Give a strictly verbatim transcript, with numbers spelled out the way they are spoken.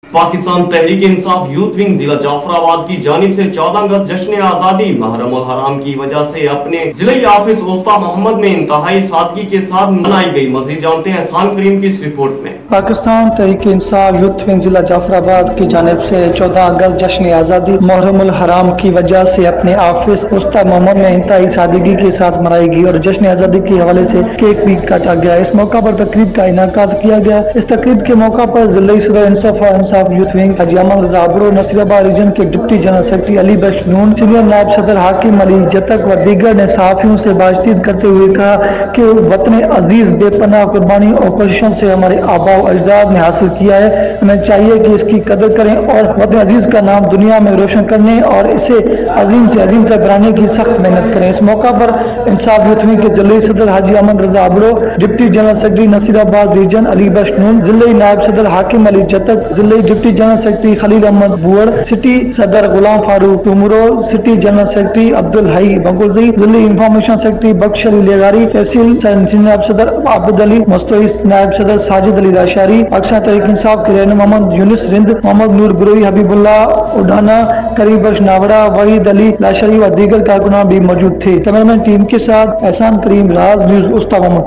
Pakistan Tehreek Insaf youth wing जिला जाफराबाद की जानिब से चौदह अगस्त जश्न आजादी मुहर्रम उल हराम की वजह से अपने जिले ऑफिस उस्ता मोहम्मद में इंतहाई सादगी के साथ मनाई गई। मजीद जानते हैं एहसान करीम की इस रिपोर्ट में। पाकिस्तान तहरीक इंसाफ यूथ विंग जिला जाफराबाद की जानिब से चौदह अगस्त जश्न आजादी मुहर्रम उल हराम की वजह से अपने ऑफिस उस्ता मोहम्मद में इंतहाई सादगी के साथ मनाई गई और जश्न आजादी के हवाले से केक भी काटा गया। इस मौका पर तकरीब का इनाकात किया गया। इस तकरीब के मौका पर जिले सदर Insaf youth wing Haji Ahmad Raza Abro, Naseerabad region के deputy general secretary Ali Bakhsh Noon, senior नायब सदर हाकिम अली जतक व दीगर ने सहाफियों से बातचीत करते हुए कहा कि वतन अजीज बेपनाह कुर्बानी और कोशिशों से हमारे आबा और अजदाद ने हासिल किया है। हमें चाहिए कि इसकी कदर करें और वतन अजीज का नाम दुनिया में रोशन करने और इसे अजीम से अजीम तक बनाने की सख्त मेहनत करें। इस मौका पर इंसाफ यूथ विंग के जिले सदर Haji Ahmad Raza Abro, deputy general secretary Naseerabad region Ali Bakhsh Noon, जिले नायब सदर हाकिम अली जतक, जिले deputy general secretary Khalil Ahmad Buer, city सदर Ghulam Farooq Tumro, city general secretary Abdul Hai Bangulzai, जिले इंफॉर्मेशन सेक्रेटरी बख्श अली लेगारी, तहसील नायब सदर आबिद अली मुस्तई, नायब सदर साजिद अली राशारी, अक्सर तहरीक इंसाफ के रहनुमा मोहम्मद यूनुस रिंद, मोहम्मद नूर गुरोई, हबीबुल्लाह उडाना, करीम बख्श नावड़ा, वहीद अली लाशारी व दीगर कारकुनान भी मौजूद थे। कैमरामैन टीम के साथ एहसान करीम, राज न्यूज, उस्ता मोहम्मद।